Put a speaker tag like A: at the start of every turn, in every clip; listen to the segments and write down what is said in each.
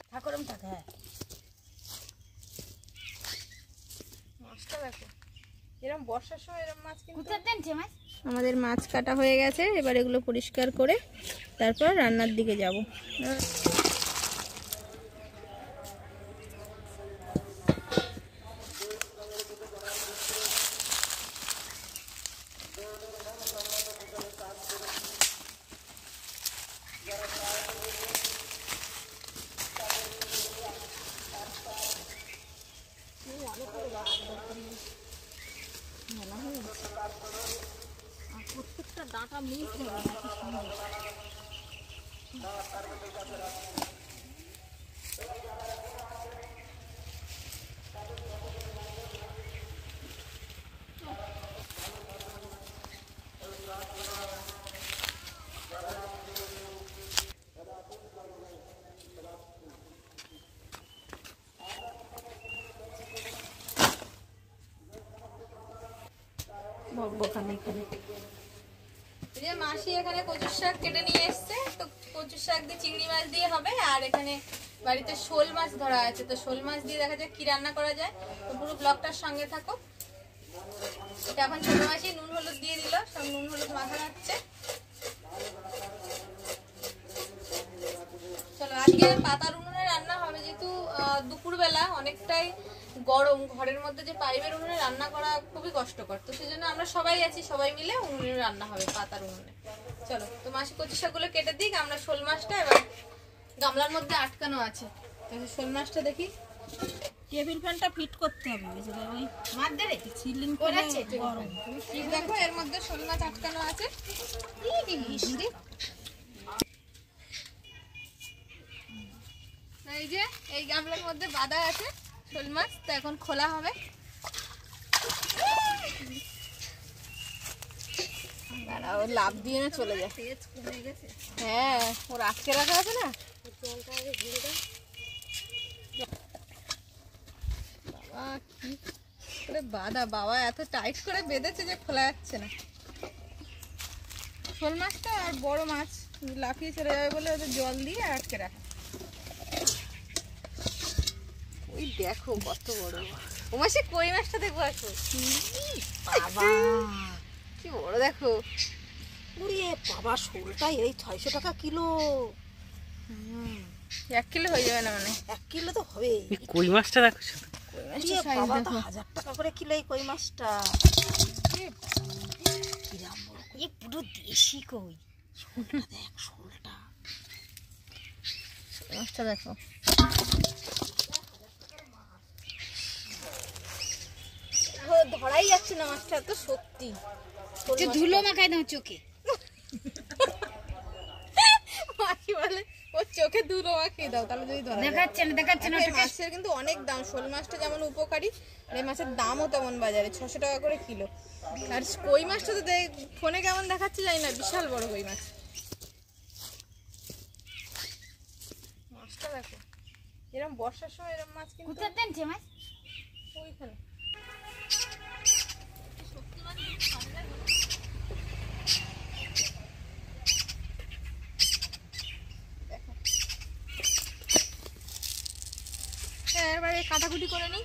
A: ঠাকুরম থাকে। হ্যাঁ মাছটা দেখো, এরকম বর্ষার সময় এরকম মাছ কিন্তু মাছ। আমাদের মাছ কাটা হয়ে গেছে, এবার এগুলো পরিষ্কার করে তারপর রান্নার দিকে যাব। প্রত্যেকটা ডাঁটা মিস মাসি এখানে কচুর শাক কেটে নিয়ে এসছে, তো কচুর শাক দিয়ে চিংড়ি মাছ দিয়ে হবে। আর এখানে বাড়িতে শোল মাছ ধরা আছে, তো শোল মাছ দিয়ে দেখা যায় কি রান্না করা যায়। তো পুরো ব্লগটার সঙ্গে থাকো। এটা এখন ছোট মাসি নুন হলুদ দিয়ে দিল, সব নুন হলুদ মাখানো হচ্ছে। চলো আজকে পাতার উনুনে রান্না হবে, যেহেতু দুপুরবেলা অনেকটাই গরম, ঘরের মধ্যে যে পাইপের উনুনে রান্না করা খুবই কষ্টকর, তো সেই জন্য আমরা সবাই আছি, সবাই মিলে উনুনে রান্না হবে পাতার উনুনে। চলো তো মাসি কচু শাকগুলো কেটে দিক, আমরা শোল মাছটা এবার গামলার মধ্যে আটকানো আছে, শোল মাছটা দেখি। টেবিল ফ্যানটা ফিট করতে হবে, ওই মাদ্দারে সিলিং করে গরম। দেখো এর মধ্যে শোল মাছ আটকানো আছে। এই যে এই গামলার মধ্যে বাঁধা আছে শোল মাছ, তো এখন খোলা হবে। ও লাভ দিয়ে না চলে যায়। হ্যাঁ ওর আটকে রাখা আছে না। বাবা কি করে বাঁধা, বাবা এত টাইট করে বেঁধেছে যে খোলা যাচ্ছে না। শোল মাছটা আর বড় মাছ লাফিয়ে চলে যাবে বলে ওদের জল দিয়ে আটকে রাখা। ওই দেখো কত বড় ও মাসে কই মাছটা দেখবো আসো। বাবা কি বড় দেখো। বাবা শোলটা এই 600 টাকা কিলো। 1 কিলো হয়ে যাবে না, মানে 1 কিলো তো হবে।
B: কই মাছটা দেখো,
A: বাবা তো 1000 টাকা করে কিলো এই কই মাছটা। কিরাম বড় কই, পুরো দেশি কই। শোলটা দেখ, শোলটা মাছটা দেখো। ধরাই যাচ্ছে না মাছটা, তো সত্যি ধুলো মাখাই দাও চোখে। মাছি বলে ও চোখে ধুলো মাখিয়ে দাও, তাহলে যদি ধরা দেখাচ্ছে না। মাছের কিন্তু অনেক দাম, শোল মাছটা যেমন উপকারী, আর এই মাছের দামও তেমন বাজারে 600 টাকা করে কিলো। আর কই মাছটা তো ফোনে কেমন দেখাচ্ছে জানি না, বিশাল বড় কই মাছ। মাছটা দেখো, এরকম বর্ষার সময় এরকম মাছ কিন্তু মাছ ওইখানে। এবারে কাটাকুটি করে নি।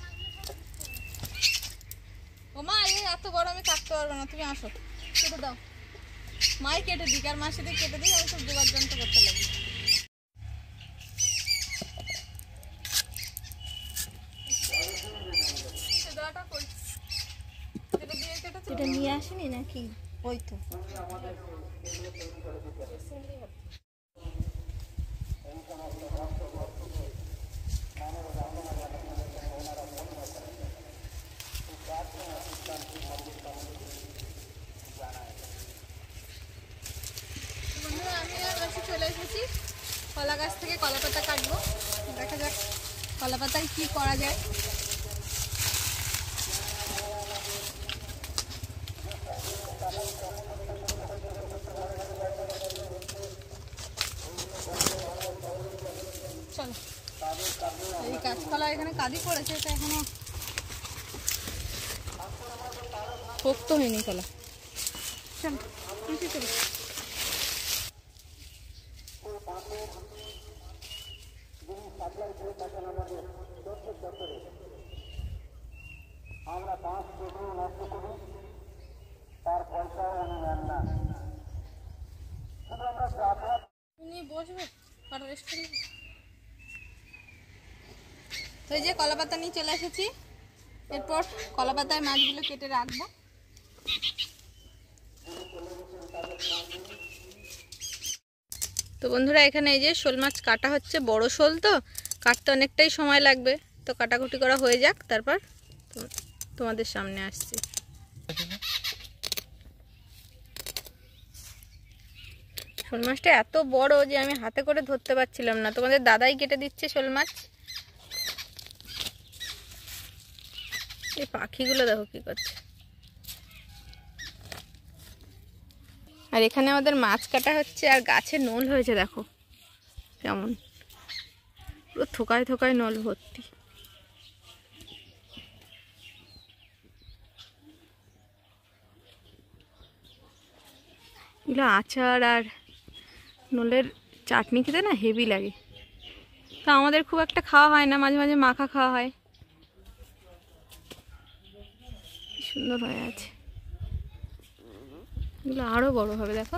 A: ও মা এই এত বড় আমি কাটতে পারবো না, তুমি আসো কেটে দাও। মাই কেটে দিক, আর মার সাথে কেটে দিই, আমি সব জোগাড় যন্ত্র করতে লাগি। এটা নিয়ে আসেনি নাকি? ওই তো আমি আর বাসে চলে এসেছি কলা গাছ থেকে কলা পাতা কাটবো। দেখা যাক কলা পাতায় কি করা যায়। চলো এই কাঁচকলা এখানে কাঁদি পড়েছে, তো এখনো পোক্ত হয়নি কলা। চলো চলো। তো এই যে কলা পাতা নিয়ে চলে এসেছি, এরপর কলা পাতায় মাছগুলো কেটে রাখবো। তো বন্ধুরা এখানে এই যে শোল মাছ কাটা হচ্ছে, বড় শোল তো কাটতে অনেকটাই সময় লাগবে, তো কাটাকুটি করা হয়ে যাক, তারপর তোমাদের সামনে আসছি। শোল মাছটা এত বড় যে আমি হাতে করে ধরতে পারছিলাম না, তোমাদের দাদাই কেটে দিচ্ছে শোল মাছ। এই পাখিগুলো দেখো কি করছে। আর এখানে আমাদের মাছ কাটা হচ্ছে, আর গাছে নল হয়েছে দেখো কেমন, পুরো থোকায় থোকায় নল ভর্তি। এগুলো আচার আর নলের চাটনি খেতে না হেভি লাগে, তা আমাদের খুব একটা খাওয়া হয় না, মাঝে মাঝে মাখা খাওয়া হয়। সুন্দর হয়ে আছে, এগুলো আরো বড় হবে দেখো।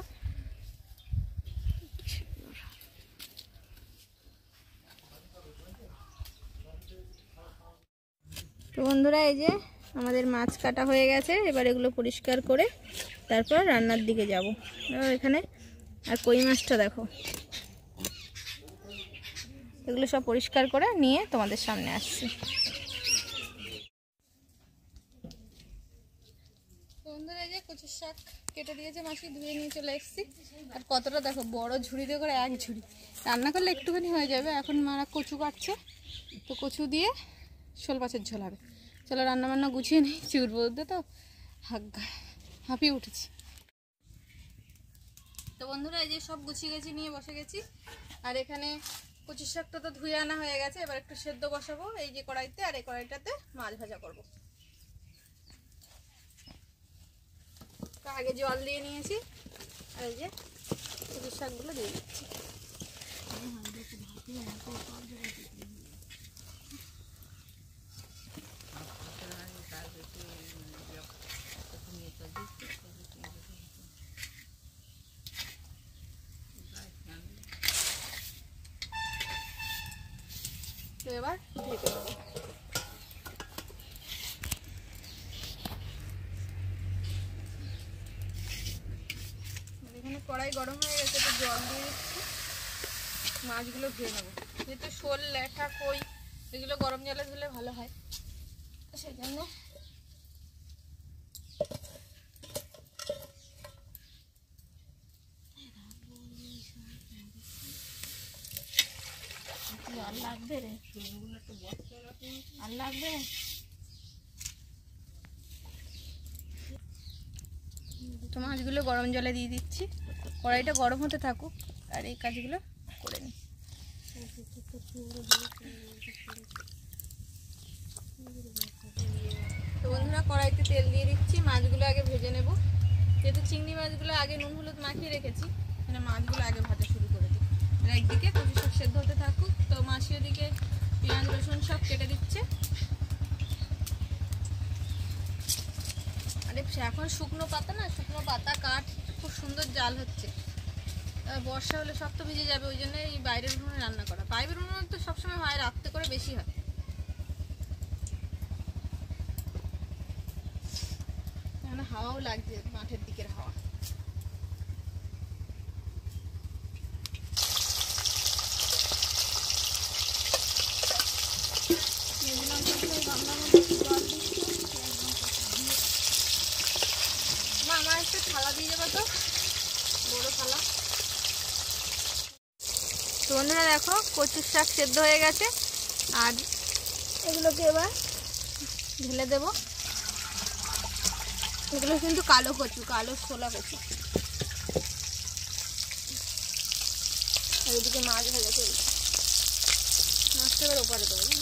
A: তো বন্ধুরা এই যে আমাদের মাছ কাটা হয়ে গেছে, এবার এগুলো পরিষ্কার করে তারপর রান্নার দিকে যাব। এখানে আর কই মাছটা দেখো, এগুলো সব পরিষ্কার করে নিয়ে তোমাদের সামনে আসছি। বন্ধুরা এই যে কচুর শাক কেটে দিয়েছে মাছি, ধুয়ে নিয়ে চলে এসেছি। আর কতটা দেখো বড় ঝুড়ি দিয়ে করে, এক ঝুড়ি রান্না করলে একটুখানি হয়ে যাবে। এখন মারা কচু কাটছে, তো কচু দিয়ে শোল মাছের ঝোল হবে। চলো রান্না বান্না গুছিয়ে নিই, চুর বলতে তো হাঁপিয়ে উঠেছি। তো বন্ধুরা এই যে সব গুছিয়ে গেছি, নিয়ে বসে গেছি। আর এখানে কচুর শাকটা তো ধুয়ে আনা হয়ে গেছে, এবার একটু সেদ্ধ বসাবো এই যে কড়াইতে, আর এই কড়াইটাতে মাছ ভাজা করবো। আগে জল দিয়ে নিয়েছি, আর এই যে কচুর শাকগুলো দিয়ে দিচ্ছি। তো এবার ঢেকে দেবো। এখানে কড়াই গরম হয়ে গেছে, তো জল দিয়ে দিচ্ছি, মাছগুলো ধুয়ে নেবো। যেহেতু শোল, ল্যাঠা, কই এগুলো গরম জলে ধুলে ভালো হয়, সেই জন্য আর লাগবে রে, আর লাগবে। তো মাছগুলো গরম জলে দিয়ে দিচ্ছি, কড়াইটা গরম হতে থাকুক আর এই কাজগুলো করে নিই। তো বন্ধুরা কড়াইতে তেল দিয়ে দিচ্ছি, মাছগুলো আগে ভেজে নেব। যেহেতু চিংড়ি মাছগুলো আগে নুন হলুদ মাখিয়ে রেখেছি, মানে মাছগুলো আগে ভাজা শুরু করে দিই। আর একদিকে কচু শাক সেদ্ধ হতে থাকুক, তো মাছি ওদিকে পেঁয়াজ রসুন সব কেটে দিচ্ছে। আরে এখন শুকনো পাতা না, শুকনো পাতা কাঠ খুব সুন্দর জাল হচ্ছে। বর্ষা হলে সব তো ভিজে যাবে, ওই জন্য এই বাইরের উনুনে রান্না করা। বাইরের উনুনে তো সবসময় হয়, রাত্রে করে বেশি হয়। এখানে হাওয়াও লাগছে, মাঠের দিকের হাওয়া। মা আমার একটা থালা দিয়ে যাবে তো, বড় থালা। তো বন্ধুরা দেখো কচুর শাক সেদ্ধ হয়ে গেছে, আর এগুলোকে এবার ঢেলে দেব। এগুলো কিন্তু কালো কচু, কালো ছোলা কচু। এইদিকে মাছ ভাজা চলছে, মাছটা এবার ওপারে দেবো না।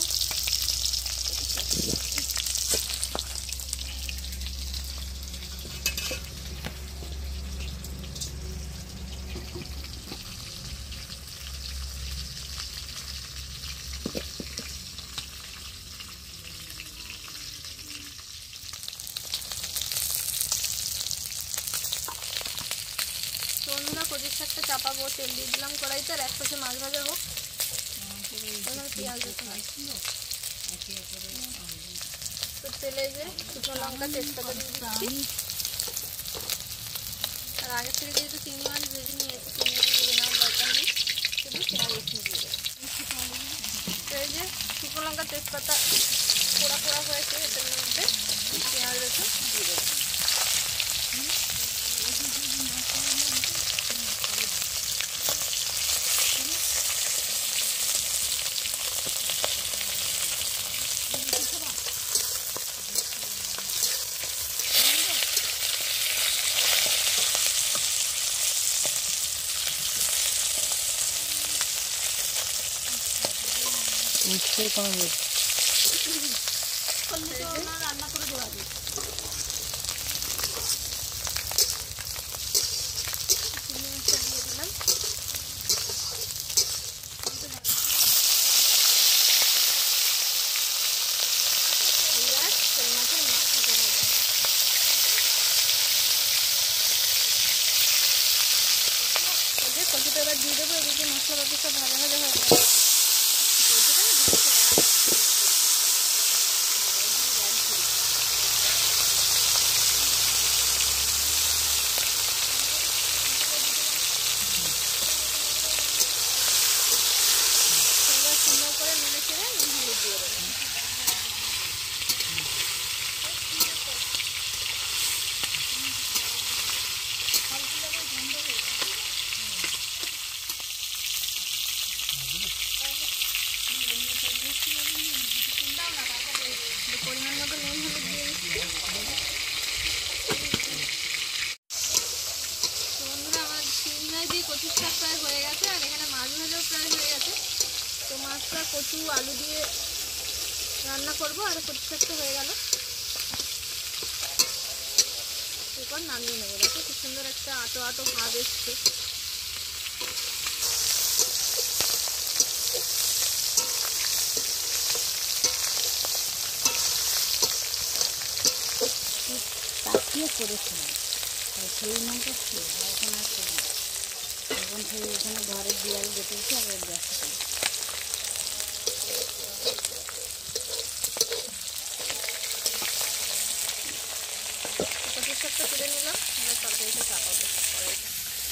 A: শাকটা চাপাবো, তেল দিয়ে দিলাম কড়াইতে, আর এক পাশে মাছ ভাজা হোক। পেঁয়াজ তো তেলে যে শুকনো লঙ্কা তেজপাতা দিয়ে দিচ্ছি। আর আগে থেকে যেহেতু চিংড়ি মাছ ভেজে নিয়েছি, চিংড়ি মাছ ভেজে নেওয়ার দরকার নেই, শুধু পেঁয়াজ রসুন দিয়ে দেবো। তো এই যে শুকনো লঙ্কা তেজপাতা পোড়া পোড়া হয়েছে, এটার মধ্যে পেঁয়াজ রসুন দিয়ে দেবো। রান্না করে দেওয়া যায়। কচুটা এবার দিয়ে দেবো। এদিকে মশলাপাতি সব ভাজা ভাজা হয়ে গেছে। সুন্দর করে নেড়ে চেড়ে নুন হলুদ দিয়ে দেবো। পরিমাণ মতো নুন হলুদ দিয়ে দিচ্ছি। তো বন্ধুরা, আমার চিংড়ি মাছ দিয়ে কচুর শাক প্রায় হয়ে গেছে, আর এখানে মাছ ভাজাও প্রায় হয়ে গেছে। তো মাছটা কচু আলু দিয়ে রান্না করবো, আর কচুর শাকটা হয়ে গেল। এরপর নামিয়ে নেবো। দেখো খুব সুন্দর একটা আটো আটো ভাব এসছে।
B: তাকিয়ে করেছিলাম সেই মনটা ছিল, এখন আর ছিল না। এখন সেই এখানে ঘরের দিয়াল গেটেছে, আবার ব্যস্ত করি।
A: কচুর শাকটা তুলে নিলাম, এবার তরকারিটা চাপাবো কড়াইতে।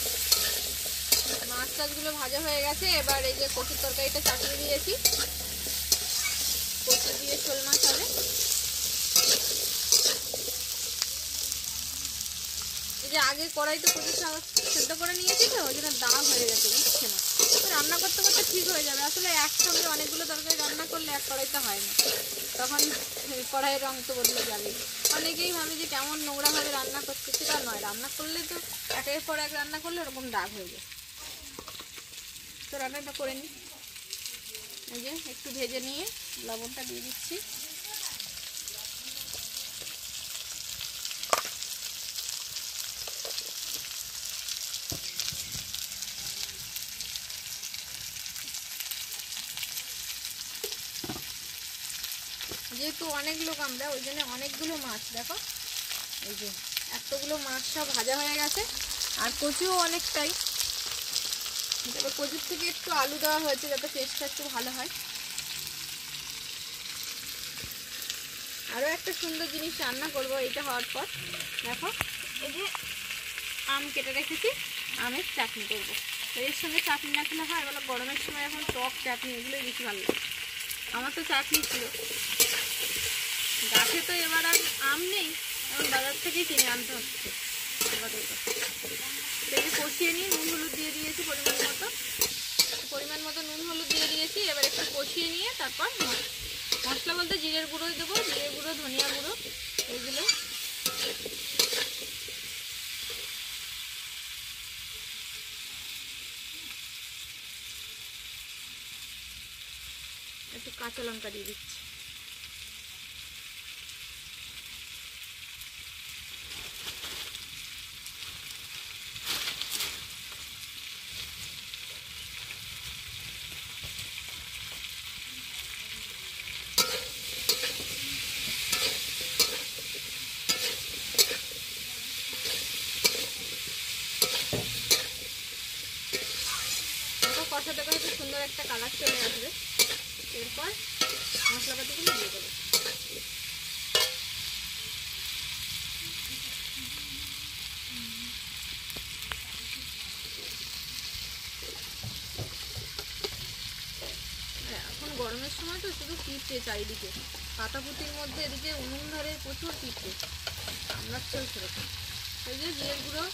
A: মাছ টাছগুলো ভাজা হয়ে গেছে। এবার এই যে কচুর তরকারিটা চাপিয়ে দিয়েছি। কচু দিয়ে শোল মাছ হবে। এই যে আগে কড়াইতে কচু শাক সেদ্ধ করে নিয়েছি, তো ওই জন্য দাগ হয়ে গেছে, উঠছে না। রান্না করতে করতে ঠিক হয়ে যাবে। আসলে একসঙ্গে অনেকগুলো তরকারি রান্না করলে এক কড়াইতে হয় না, তখন কড়াইয়ের রং তো বদলে যাবে। অনেকেই ভাবে যে কেমন নোংরাভাবে রান্না করছে, সেটা নয়। রান্না করলে তো একের পর এক রান্না করলে ওরকম দাগ হয়ে যায়। তো রান্নাটা করে নিই। এই যে একটু ভেজে নিয়ে লবণটা দিয়ে দিচ্ছি। যেহেতু অনেক লোক আমরা, ওই জন্য অনেকগুলো মাছ, দেখো এই যে এতগুলো মাছ সব ভাজা হয়ে গেছে। আর কচুও অনেকটাই। তবে কচুর থেকে একটু আলু দেওয়া হয়েছে যাতে টেস্টটা একটু ভালো হয়। আরও একটা সুন্দর জিনিস রান্না করবো এটা হওয়ার পর। দেখো এই যে আম কেটে রেখেছি, আমের চাটনি করবো। তো এর সঙ্গে চাটনি না খেলে হয় বলো? গরমের সময় এখন টক চাটনি এগুলোই বেশি ভালো লাগে। আমার তো চাটনি ছিল গাছে, তো এবার আর আম নেই, এখন বাজার থেকেই কিনে আনতে হচ্ছে। তেলে কষিয়ে নিয়ে নুন হলুদ দিয়ে দিয়েছি পরিমাণ মতো নুন হলুদ দিয়ে দিয়েছি। এবার একটু কষিয়ে নিয়ে তারপর মশলা বলতে জিরের গুঁড়োই দেবো, জিরে গুঁড়ো, ধনিয়া গুঁড়ো, এইগুলো। একটু কাঁচা লঙ্কা দিয়ে দিচ্ছি। কালার চলে আসবে। এরপর মশলাপাতিগুলো দিয়ে দেবো। এখন গরমের সময় তো শুধু পিঁপড়ে চারিদিকে, পাতাপুতির মধ্যে এদিকে উনুন ধরে প্রচুর পিঁপড়ে, কামড়াচ্ছে সেরকম। এই যে জিরের গুঁড়ো,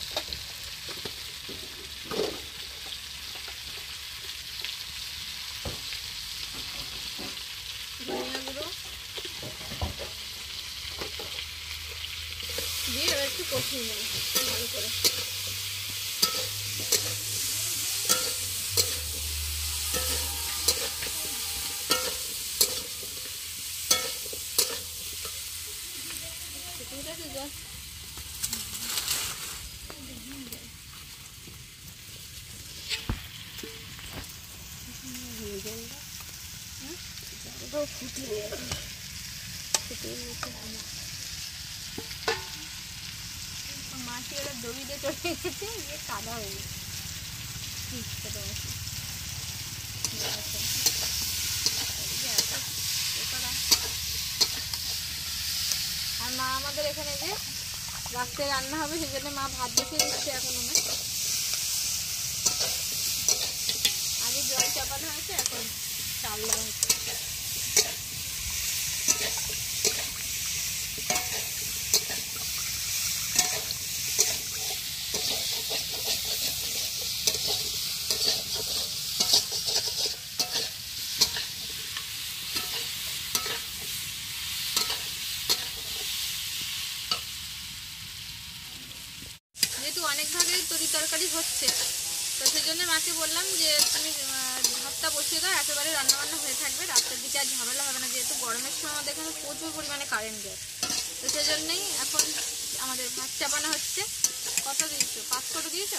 A: ধনিয়া গুঁড়ো দিয়ে এবার একটু কষিয়ে নেব ভালো করে। মাটি ওরা দড়ি দিয়ে চলে গেছে, ইয়ে কাদা হয়ে গেছে। আর মা আমাদের এখানে যে রাত্রে রান্না হবে সেজন্য মা ভাত বসিয়ে দিচ্ছে এখন। আগে জল চাপানো হয়েছে, এখন চাল দেওয়া হচ্ছে। যেহেতু অনেক ভাগে তরি তরকারি হচ্ছে, তো সেই জন্য মাকে বললাম যে তুমি ভাতটা বসিয়ে দাও, একেবারে রান্নাবান্না হয়ে থাকবে, রাতের দিকে আর ঝামেলা হবে না। যেহেতু গরমের সময় আমাদের এখানে প্রচুর পরিমাণে কারেন্ট যায়, তো সেই জন্যই এখন আমাদের ভাত চাপানো হচ্ছে। কত দিয়েছো? 5 করে দিয়েছ?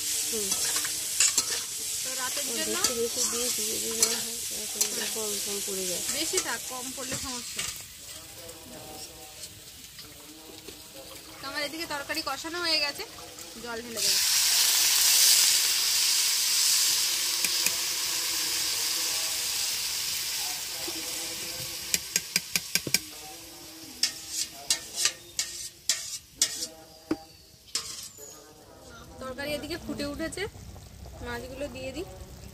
A: তো রাতের জন্য বেশি থাক, কম পড়লে সমস্যা। আমার এদিকে তরকারি কষানো হয়ে গেছে, জল ঢেলে দেবো। তরকারি এদিকে ফুটে উঠেছে, মাছগুলো দিয়ে দিই।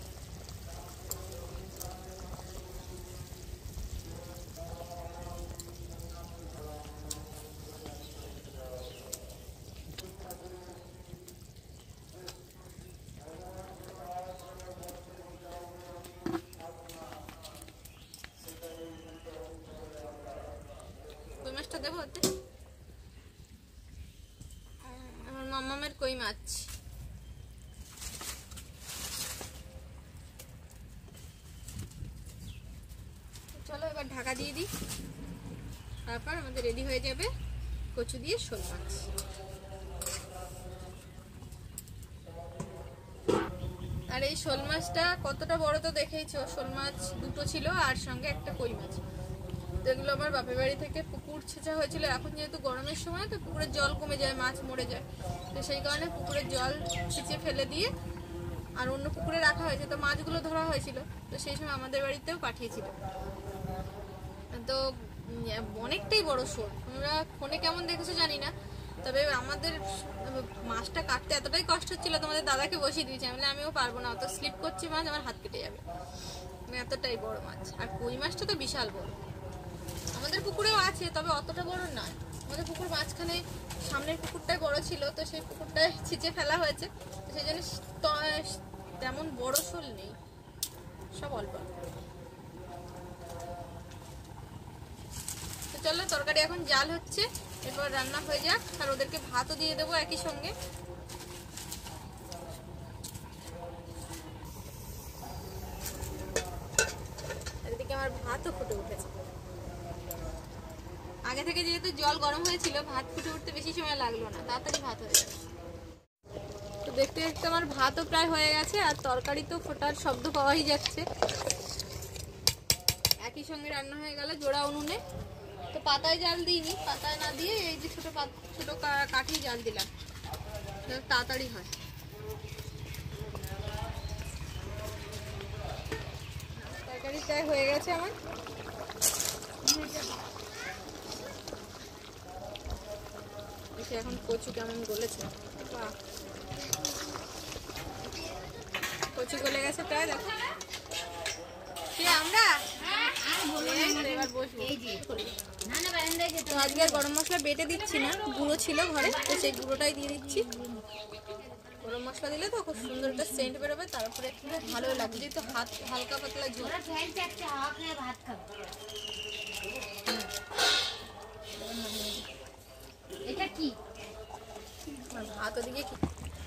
A: কই মাছটা দেবো ওতে, আমার মামামের কই মাছ। চলো এবার ঢাকা দিয়ে দিই, তারপর আমাদের রেডি হয়ে যাবে কচু দিয়ে শোল মাছ। আর এই শোল মাছটা কতটা বড় তো দেখেইছো, শোল মাছ দুটো ছিল আর সঙ্গে একটা কই মাছ। যেগুলো আমার বাপের বাড়ি থেকে পুকুর ছেঁচা হয়েছিল। এখন যেহেতু গরমের সময় তো পুকুরের জল কমে যায়, মাছ মরে যায়, তো সেই কারণে পুকুরের জল ছিঁচে ফেলে দিয়ে আর অন্য পুকুরে রাখা হয়েছে। তো মাছগুলো ধরা হয়েছিল, তো সেই সময় আমাদের বাড়িতেও পাঠিয়েছিল। তো অনেকটাই বড় শোল, তোমরা ফোনে কেমন দেখেছো জানি না, তবে আমাদের মাছটা কাটতে এতটাই কষ্ট হচ্ছিল, তোমাদের দাদাকে বসিয়ে দিয়েছি। আমিও পারবো না, অত স্লিপ করছি মাছ, আমার হাত কেটে যাবে, এতটাই বড় মাছ। আর কই মাছটা তো বিশাল বড়। আমাদের পুকুরেও আছে, তবে অতটা বড় নয়। আমাদের পুকুর মাঝখানে সামনের পুকুরটাই বড় ছিল, তো সেই পুকুরটায় ছিঁচে ফেলা হয়েছে, সেই জন্য তেমন বড় শোল নেই, সব অল্প। তো চলো তরকারি এখন জাল হচ্ছে, এরপর রান্না হয়ে যাক, আর ওদেরকে ভাতও দিয়ে দেবো একই সঙ্গে। এদিকে আমার ভাতও ফুটে উঠেছে। আগে থেকে যেহেতু জল গরম হয়েছিল, ভাত ফুটে উঠতে বেশি সময় লাগলো না, তাড়াতাড়ি ভাত হয়ে গেছে। তো দেখতে দেখতে আমার ভাতও প্রায় হয়ে গেছে, আর তরকারি তো ফোটার শব্দ পাওয়াই যাচ্ছে। একই সঙ্গে রান্না হয়ে গেল জোড়া উনুনে। তো পাতায় জাল দিইনি, পাতায় না দিয়ে এই যে ছোট কাঠি জাল দিলাম, তাড়াতাড়ি হয়। তরকারিটাই হয়ে গেছে আমার। এখন কচু কেমন গলেছে, বাহ কচু গলে গেছে প্রায়, দেখো আমরা এবার বসবো। তো আজকে গরম মশলা বেটে দিচ্ছি না, গুঁড়ো ছিল ঘরে, তো সেই গুঁড়োটাই দিয়ে দিচ্ছি। গরম মশলা দিলে তো খুব সুন্দর একটা সেন্ট বেরোবে, তারপরে ভালো লাগবে, যেহেতু হাত হালকা পাতলা ঝোল।
B: এটা কি
A: ভাত ওদিকে কি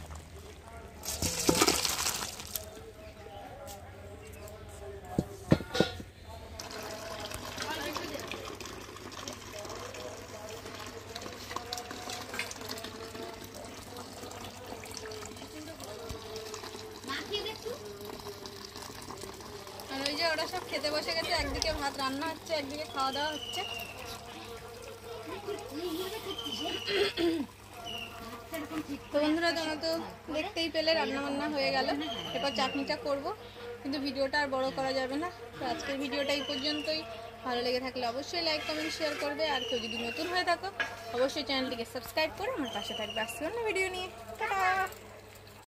A: আর ওই যে ওরা সব খেতে বসে গেছে, একদিকে ভাত রান্না হচ্ছে, একদিকে খাওয়া দাওয়া হচ্ছে। তো বন্ধুরা তোমরা তো দেখতেই পেলে রান্না বান্না হয়ে গেল, এরপর চাটনিটা করব, কিন্তু ভিডিওটা আর বড় করা যাবে না। তো আজকের ভিডিওটা এই পর্যন্তই। ভালো লেগে থাকলে অবশ্যই লাইক কমেন্ট শেয়ার করবে, আর কেউ যদি নতুন হয়ে থাকো অবশ্যই চ্যানেলটিকে সাবস্ক্রাইব করে আমার পাশে থাকবে। আসছি অন্য ভিডিও নিয়ে, টাটা।